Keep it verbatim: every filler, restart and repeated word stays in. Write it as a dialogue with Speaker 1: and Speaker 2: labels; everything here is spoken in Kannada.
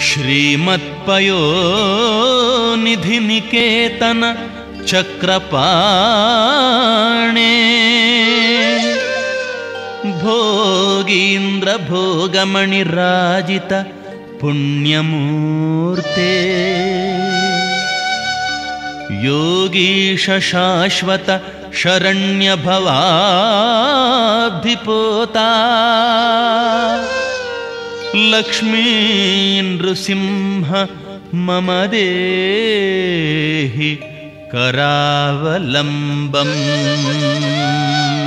Speaker 1: ಶ್ರೀಮತ್ಪಯೋನಿಧಿ ನಿಕೇತನ ಚಕ್ರಪಾಣೆ ಭೋಗೀಂದ್ರ ಭೋಗಮಣಿರಾಜಿತ ಪುಣ್ಯಮೂರ್ತೆ ಯೋಗೀಶ ಶಾಶ್ವತ ಶರಣ್ಯ ಭವಾಬ್ಧಿಪೋತಾ ಲಕ್ಷ್ಮೀ ನೃಸಿಂಹ ಮಮ ದೇಹಿ ಕರಾವಲಂಬಂ.